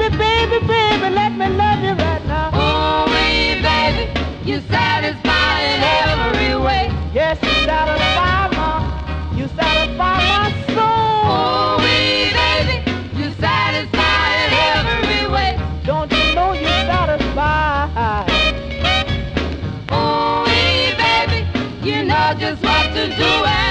baby, baby, baby, let me love you right now. Oh, baby, you satisfy in every way. Yes, you satisfy my soul. Oh, baby, you satisfy in every way. Don't you know you satisfy? Oh, baby, you know just what to do.